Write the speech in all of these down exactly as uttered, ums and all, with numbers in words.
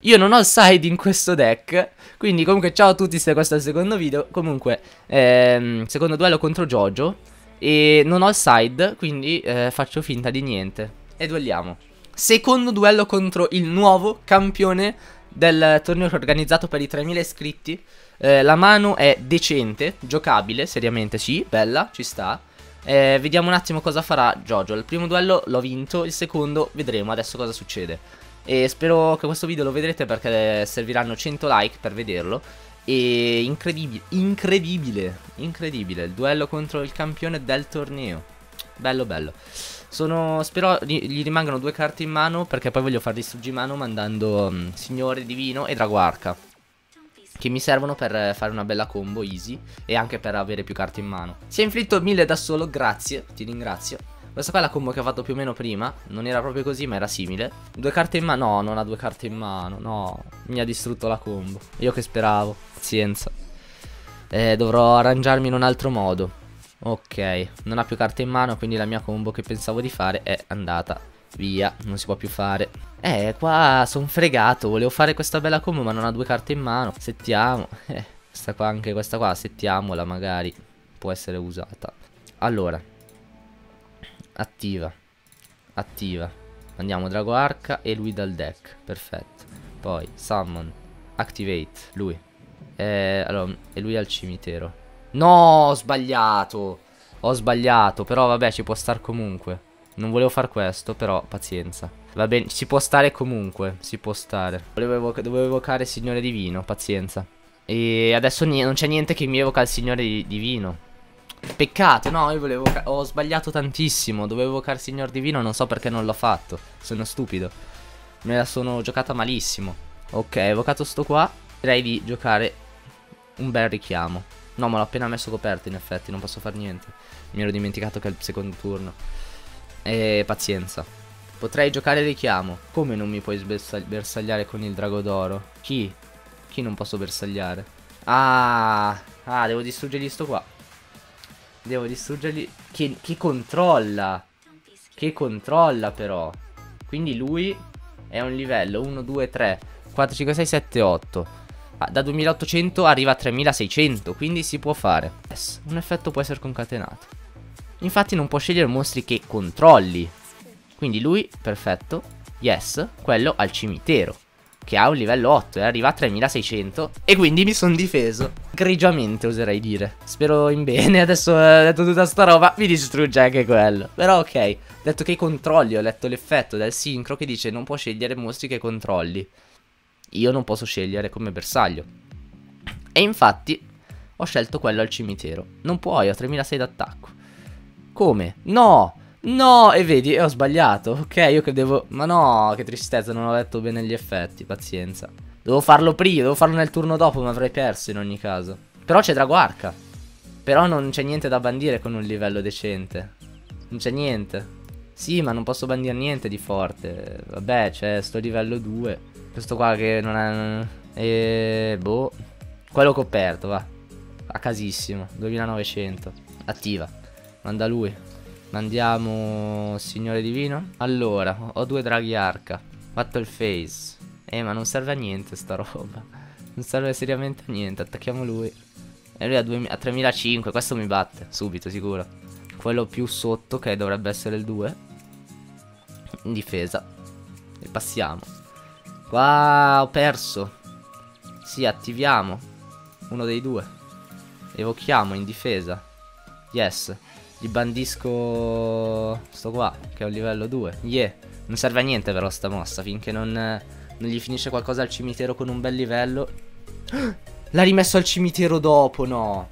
Io non ho il side in questo deck. Quindi comunque ciao a tutti se questo è il secondo video. Comunque ehm, secondo duello contro Jojo. E non ho il side, quindi eh, faccio finta di niente. E duelliamo. Secondo duello contro il nuovo campione del torneo organizzato per i tremila iscritti. eh, La mano è decente, giocabile, seriamente sì, bella, ci sta. eh, Vediamo un attimo cosa farà Jojo. Il primo duello l'ho vinto, il secondo vedremo adesso cosa succede. E spero che questo video lo vedrete perché serviranno cento like per vederlo. E incredibile, incredibile, incredibile il duello contro il campione del torneo. Bello bello. Sono, spero gli rimangano due carte in mano perché poi voglio far distruggere mano mandando um, Signore Divino e Drago Arca, che mi servono per fare una bella combo easy e anche per avere più carte in mano. Si è inflitto mille da solo, grazie, ti ringrazio. Questa qua è la combo che ho fatto più o meno prima. Non era proprio così ma era simile. Due carte in mano, no, non ha due carte in mano, no. Mi ha distrutto la combo. Io che speravo, pazienza. eh, Dovrò arrangiarmi in un altro modo. Ok, non ha più carte in mano, quindi la mia combo che pensavo di fare è andata via, non si può più fare. Eh, qua sono fregato, volevo fare questa bella combo ma non ha due carte in mano. Settiamo, eh, questa qua, anche questa qua, settiamola magari, può essere usata. Allora, attiva, attiva. Andiamo Drago Arca e lui dal deck, perfetto. Poi Summon, Activate, lui. Eh, allora, e lui al cimitero. No, ho sbagliato. Ho sbagliato, però vabbè, ci può star comunque. Non volevo far questo, però pazienza. Va bene, ci può stare comunque. Si può stare. Volevo evoca dovevo evocare il Signore Divino, pazienza. E adesso non c'è niente che mi evoca il Signore di Divino. Peccato, no, io volevo ho sbagliato tantissimo. Dovevo evocare il Signor Divino, non so perché non l'ho fatto. Sono stupido. Me la sono giocata malissimo. Ok, ho evocato sto qua. Direi di giocare un bel richiamo. No, ma l'ho appena messo coperto in effetti, non posso fare niente. Mi ero dimenticato che è il secondo turno. E pazienza. Potrei giocare richiamo. Come non mi puoi bersagliare con il drago d'oro? Chi? Chi non posso bersagliare? Ah, ah, devo distruggergli sto qua. Devo distruggergli. Che, che controlla. Che controlla però. Quindi lui è un livello uno, due, tre, quattro, cinque, sei, sette, otto. Da duemilaottocento arriva a tremilaseicento, quindi si può fare. Yes, un effetto può essere concatenato. Infatti non può scegliere mostri che controlli. Quindi lui, perfetto. Yes, quello al cimitero, che ha un livello otto e arriva a tremilaseicento. E quindi mi sono difeso egregiamente, oserei dire. Spero in bene. Adesso ho eh, detto tutta sta roba, mi distrugge anche quello. Però ok, detto che i controlli, ho letto l'effetto del sincro che dice non può scegliere mostri che controlli. Io non posso scegliere come bersaglio. E infatti ho scelto quello al cimitero. Non puoi, ho tremilasei d'attacco. Come? No! No! E vedi, ho sbagliato. Ok, io credevo... Ma no, che tristezza, non ho letto bene gli effetti. Pazienza. Dovevo farlo prima, dovevo farlo nel turno dopo, ma avrei perso in ogni caso. Però c'è Drago Arca. Però non c'è niente da bandire con un livello decente. Non c'è niente. Sì, ma non posso bandire niente di forte. Vabbè, c'è sto livello due. Questo qua che non è... E... boh. Quello coperto, va. A casissimo. duemilanovecento. Attiva. Manda lui. Mandiamo Signore Divino. Allora, ho due draghi arca. Battle phase. Eh, ma non serve a niente sta roba. Non serve seriamente a niente. Attacchiamo lui. E lui a, a tremilacinquecento. Questo mi batte. Subito, sicuro. Quello più sotto, che dovrebbe essere il due. In difesa. E passiamo. Qua ho perso. Sì, attiviamo uno dei due. Evochiamo in difesa. Yes. Gli bandisco sto qua, che è un livello due. Yeah. Non serve a niente però sta mossa, finché non, non gli finisce qualcosa al cimitero con un bel livello. L'ha rimesso al cimitero dopo, no.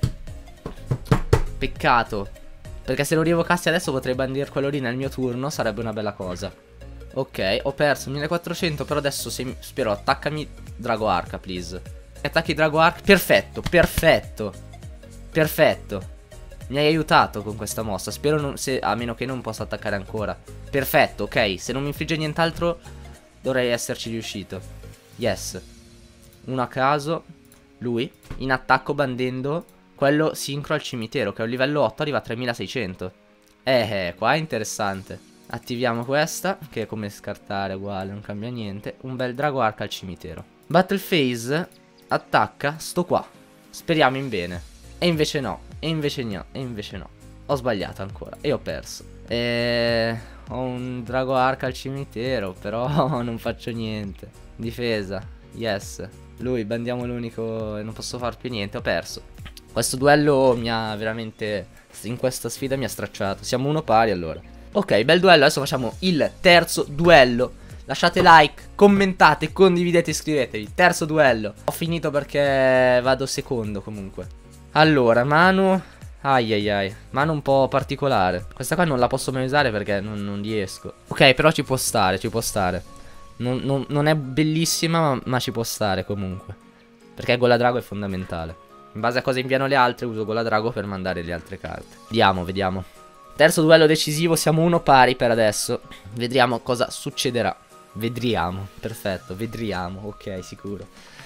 Peccato. Perché se lo rievocassi adesso potrei bandire quello lì nel mio turno. Sarebbe una bella cosa. Ok, ho perso millequattrocento, però adesso se, spero attaccami Drago Arca, please. Attacchi Drago Arca, perfetto, perfetto. Perfetto. Mi hai aiutato con questa mossa, spero non, se, a meno che non possa attaccare ancora. Perfetto, ok, se non mi infligge nient'altro dovrei esserci riuscito. Yes. Uno a caso. Lui, in attacco bandendo quello sincro al cimitero, che è un livello otto, arriva a tremilaseicento. Eh, eh, qua è interessante. Attiviamo questa, che è come scartare, uguale, non cambia niente. Un bel drago arca al cimitero. Battle phase attacca sto qua. Speriamo in bene. E invece no, e invece no, e invece no. Ho sbagliato ancora e ho perso. E... ho un drago arca al cimitero, però non faccio niente. Difesa, yes. Lui, bandiamo l'unico e non posso far più niente, ho perso. Questo duello mi ha veramente, in questa sfida mi ha stracciato. Siamo uno pari allora. Ok, bel duello, adesso facciamo il terzo duello. Lasciate like, commentate, condividete, iscrivetevi. Terzo duello. Ho finito perché vado secondo comunque. Allora, Manu... ai ai ai, mano un po' particolare. Questa qua non la posso mai usare perché non, non riesco. Ok, però ci può stare, ci può stare. Non, non, non è bellissima ma, ma ci può stare comunque. Perché Goladrago è fondamentale. In base a cosa inviano le altre uso Goladrago per mandare le altre carte. Vediamo, vediamo. Terzo duello decisivo, siamo uno pari per adesso. Vedremo cosa succederà. Vedriamo, perfetto, vedriamo, ok, sicuro.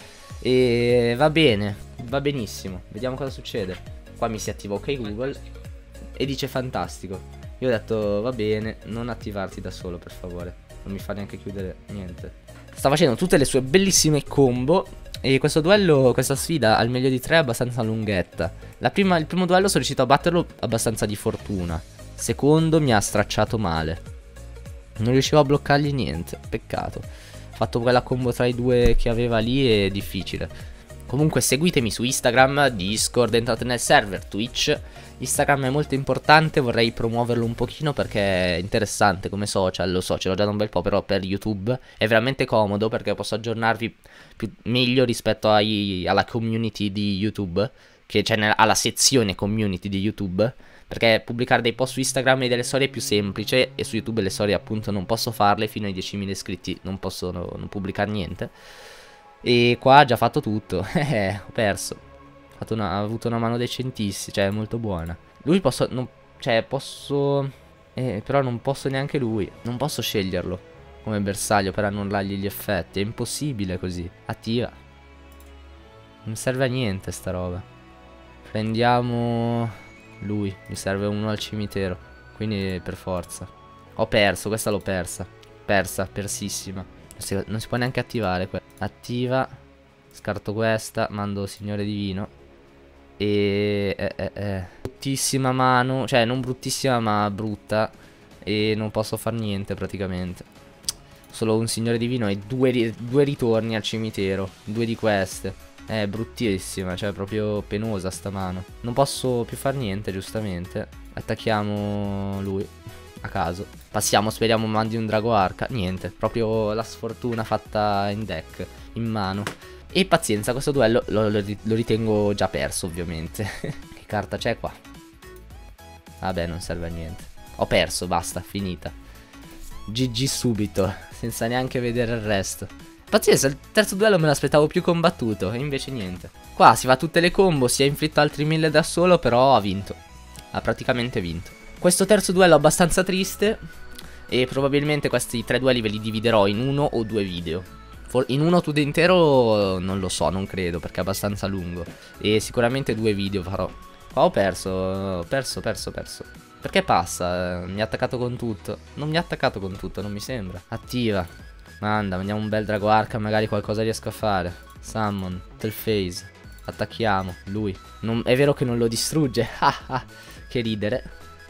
E va bene, va benissimo. Vediamo cosa succede. Qua mi si attiva ok Google e dice fantastico. Io ho detto va bene, non attivarti da solo per favore. Non mi fa neanche chiudere niente. Sta facendo tutte le sue bellissime combo. E questo duello, questa sfida al meglio di tre è abbastanza lunghetta. La prima, il primo duello sono riuscito a batterlo abbastanza di fortuna. Secondo mi ha stracciato male. Non riuscivo a bloccargli niente, peccato. Ho fatto quella combo tra i due che aveva lì, è difficile. Comunque seguitemi su Instagram, Discord, entrate nel server, Twitch. Instagram è molto importante, vorrei promuoverlo un pochino perché è interessante come social, lo so, ce l'ho già da un bel po', però per YouTube è veramente comodo perché posso aggiornarvi più, meglio rispetto ai, alla community di YouTube, che c'è alla sezione community di YouTube, perché pubblicare dei post su Instagram e delle storie è più semplice e su YouTube le storie appunto non posso farle, fino ai diecimila iscritti non posso no, non pubblicare niente. E qua ha già fatto tutto. Eh, ho perso. Ho fatto una, ha avuto una mano decentissima. Cioè, molto buona. Lui posso... Non, cioè, posso... Eh, però non posso neanche lui. Non posso sceglierlo come bersaglio per annullargli gli effetti. È impossibile così. Attiva. Non serve a niente sta roba. Prendiamo... lui. Mi serve uno al cimitero. Quindi per forza. Ho perso. Questa l'ho persa. Persa. Persissima. Non si può neanche attivare. Attiva. Scarto questa. Mando Signore Divino. E eh, eh, eh. bruttissima mano. Cioè non bruttissima ma brutta. E non posso far niente praticamente. Solo un Signore Divino e due, due ritorni al cimitero. Due di queste. È bruttissima. Cioè proprio penosa sta mano. Non posso più far niente giustamente. Attacchiamo lui a caso. Passiamo, speriamo mandi un drago arca. Niente, proprio la sfortuna fatta in deck, in mano. E pazienza, questo duello lo, lo, lo ritengo già perso ovviamente. Che carta c'è qua? Vabbè, non serve a niente. Ho perso, basta, finita. G G subito, senza neanche vedere il resto. Pazienza, il terzo duello me l'aspettavo più combattuto, e invece niente. Qua si va tutte le combo, si è inflitto altri mille da solo, però ha vinto. Ha praticamente vinto. Questo terzo duello è abbastanza triste e probabilmente questi tre duelli ve li dividerò in uno o due video. For in uno tutto intero non lo so, non credo perché è abbastanza lungo. E sicuramente due video farò. Qua ho perso, ho perso, perso, perso. Perché passa? Mi ha attaccato con tutto. Non mi ha attaccato con tutto, non mi sembra. Attiva. Manda, mandiamo un bel drago arca, magari qualcosa riesco a fare. Summon, Telphase. Attacchiamo, lui. Non, è vero che non lo distrugge. Che ridere.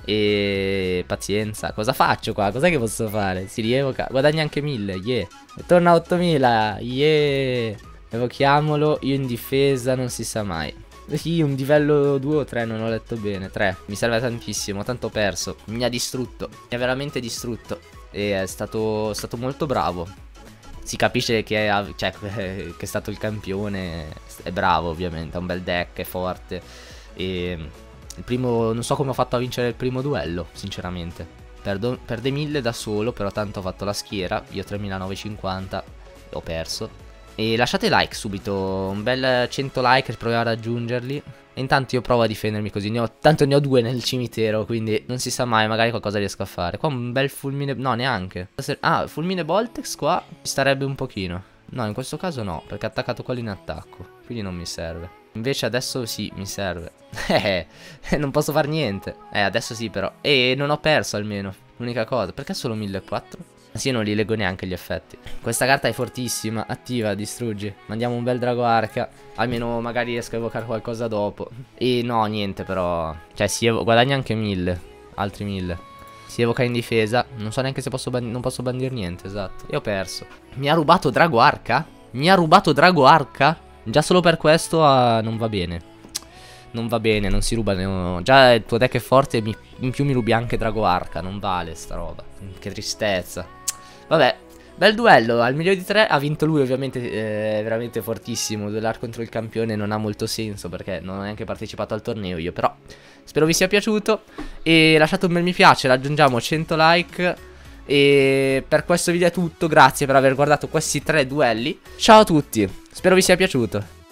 E pazienza. Cosa faccio qua? Cos'è che posso fare? Si rievoca. Guadagna anche mille. Yeah. E torna a ottomila. Yeah. Evochiamolo. Io in difesa non si sa mai. Sì, un livello due o tre, non ho letto bene. tre. Mi serve tantissimo. Tanto ho perso. Mi ha distrutto. Mi ha veramente distrutto. E è stato, è stato molto bravo. Si capisce che è, cioè, che è stato il campione. È bravo ovviamente. Ha un bel deck. È forte. E... il primo, non so come ho fatto a vincere il primo duello, sinceramente. Perdo, perde mille da solo, però tanto ho fatto la schiera. Io tremilanovecentocinquanta, ho perso. E lasciate like subito, un bel cento like per provare a raggiungerli. E intanto io provo a difendermi così, ne ho, tanto ne ho due nel cimitero, quindi non si sa mai, magari qualcosa riesco a fare. Qua un bel fulmine, no neanche. Ah, fulmine Boltex qua ci starebbe un pochino. No, in questo caso no, perché ha attaccato quello in attacco, quindi non mi serve. Invece adesso sì, mi serve. Eh, non posso far niente. Eh, adesso sì però. E non ho perso almeno. L'unica cosa. Perché solo millequattrocento? Sì, non li leggo neanche gli effetti. Questa carta è fortissima. Attiva, distruggi. Mandiamo un bel drago arca. Almeno magari riesco a evocare qualcosa dopo. E no, niente però. Cioè si guadagna anche mille. Altri mille. Si evoca in difesa. Non so neanche se posso non posso bandire niente. Esatto. E ho perso. Mi ha rubato drago arca? Mi ha rubato drago arca? Già solo per questo uh, non va bene. Non va bene, non si ruba. No. Già il tuo deck è forte. Mi, in più mi rubi anche drago arca. Non vale sta roba. Che tristezza. Vabbè, bel duello, al meglio di tre ha vinto lui ovviamente, è veramente fortissimo, duellare contro il campione non ha molto senso perché non ho neanche partecipato al torneo io, però spero vi sia piaciuto e lasciate un bel mi piace, raggiungiamo cento like e per questo video è tutto, grazie per aver guardato questi tre duelli, ciao a tutti, spero vi sia piaciuto.